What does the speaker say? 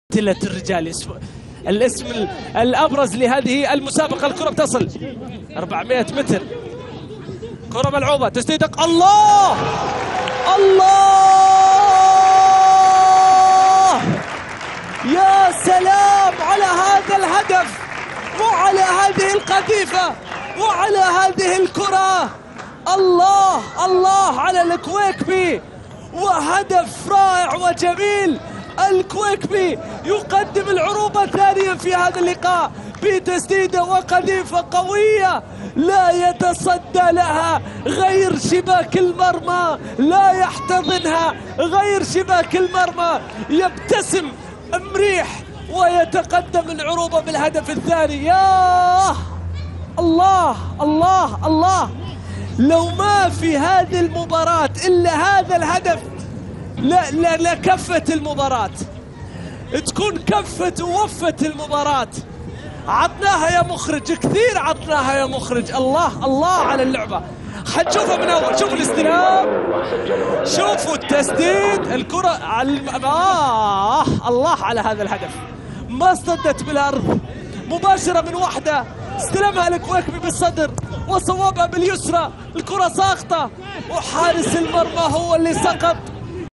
الرجال الاسم الأبرز لهذه المسابقة. الكرة بتصل 400 متر، كرة ملعوبة، تسديدك، الله الله، يا سلام على هذا الهدف وعلى هذه القذيفة وعلى هذه الكرة. الله الله على الكويكبي، وهدف رائع وجميل. الكويكبي يقدم العروبة ثانيا في هذا اللقاء بتسديدة وقذيفة قوية لا يتصدى لها غير شباك المرمى، لا يحتضنها غير شباك المرمى. يبتسم مريح ويتقدم العروبة بالهدف الثاني. يا الله الله الله، لو ما في هذه المباراة إلا هذا الهدف لكفت المباراة، تكون كفت ووفت المباراة. عطناها يا مخرج، كثير عطناها يا مخرج. الله الله على اللعبة، حنشوفها من أول. شوفوا الاستلام، شوفوا التسديد، الكرة على الله على هذا الهدف. ما اصطدت بالأرض، مباشرة من واحدة، استلمها الكويكبي بالصدر وصوابها باليسرى. الكرة ساقطة وحارس المرمى هو اللي سقط.